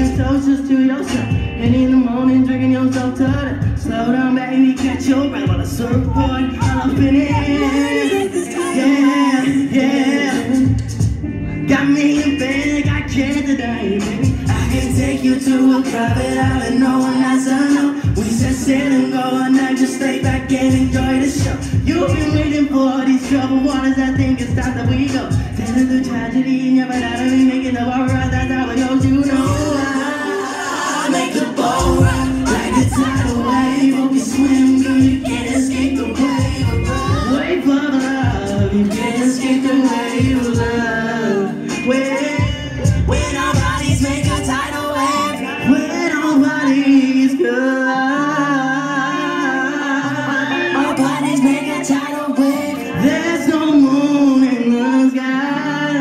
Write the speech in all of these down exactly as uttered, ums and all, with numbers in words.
making toast just to yourself. And in the morning, drinking yourself to that. Slow down, baby, catch your breath on a surfboard. All up in it. Yeah, yeah. Got me in bed, I can't deny it, baby. I can take you to a private island, no one has to know. We said sail and go, and I just stay back and enjoy the show. You've been waiting for these troubled waters, I think it's time that we go. Tell the tragedy, never let me making the war right, that's how it goes, you know. I make the boat rock like a tidal wave. Hope you swim good, you can't escape the wave of love. Wait for the love, you can't escape the wave of love. When, when our bodies make a tidal wave, when our bodies good, our bodies make a tidal wave. There's no moon in the sky.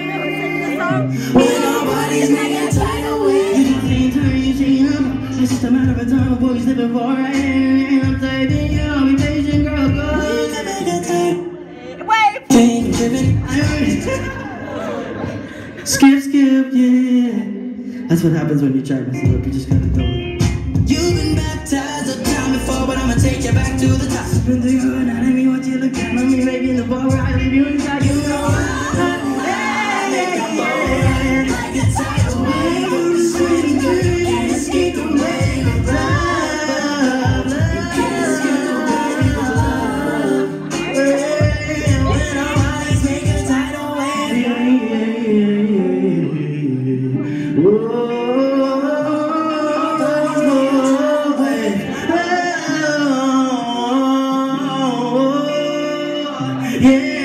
When our bodies make a tidal wave, you just need to reach him. It's just a matter of time before you slip it for right in. I'm saving you, I'll be patient, girl, go. We can make a tidal wave. Take it, skip, skip, yeah. That's what happens when you try to mess it up, you just gotta go. You've been baptized a time before, but I'ma take you back to the top. Been through your night, I mean, what you look at me, making the ball right, leave you inside, you know I make the ball right like a tidal wave. You swim good, you can't escape the wave of love. You can't escape the wave of love. When our bodies make a tidal wave, yeah, yeah, yeah. Whoa, yeah.